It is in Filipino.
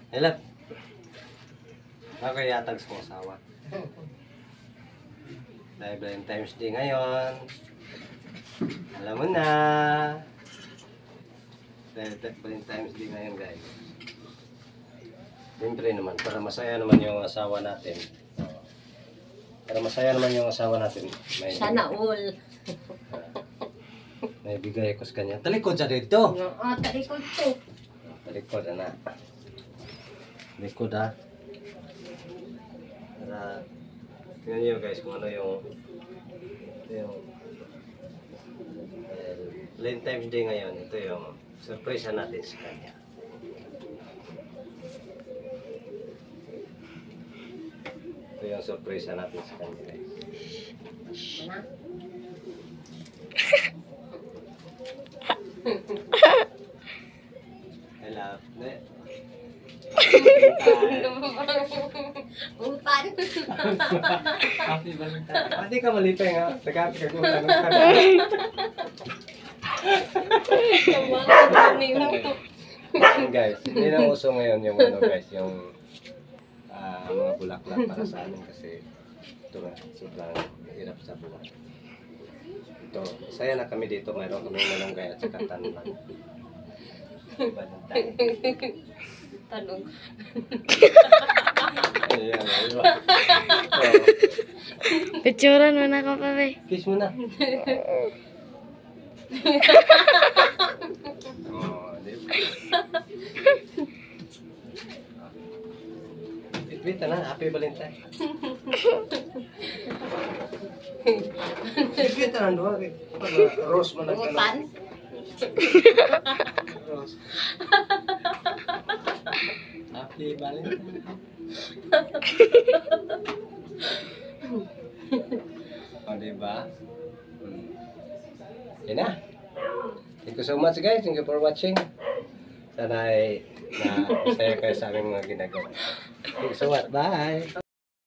Helap. Ako yatag sa kong asawa. Dahil Valentine's Day ngayon. Alam mo na. Dahil Valentine's Day ngayon, guys. Siyempre naman, para masaya naman yung asawa natin. Para masaya naman yung asawa natin. Sana all. May bigay ko sa kanya. Talikod siya dito. Talikod to. Talikod na. Talikod ha. Para tingnan nyo guys kung ano yung Valentine's Day ngayon. Ito yung surprise natin sa kanya. Ito yung surprise natin sa kanya guys. Hello. Upan. Happy Valentine. Hindi ka malipay nga. Tagapagagulan ng guys, hindi na uso ngayon yung ano guys, yung mga bulaklak para sa amin kasi ito nga, sobrang hirap sa buhay. Ito, saya na kami dito, mayroon kami malunggay at saka tanman. Tanong. Ayan, diba? Picturean mo na ko pa, be. Kiss mo na. Oh, diba? Wait na, happy Valentine. Wait na, doon. Rose mo na. Upan. Rose. Happy Valentine. O, diba? Yan na. Thank you so much guys. Thank you for watching. Sana ay na masaya kayo sa aming mga ginagawa. Thank you so much. Bye!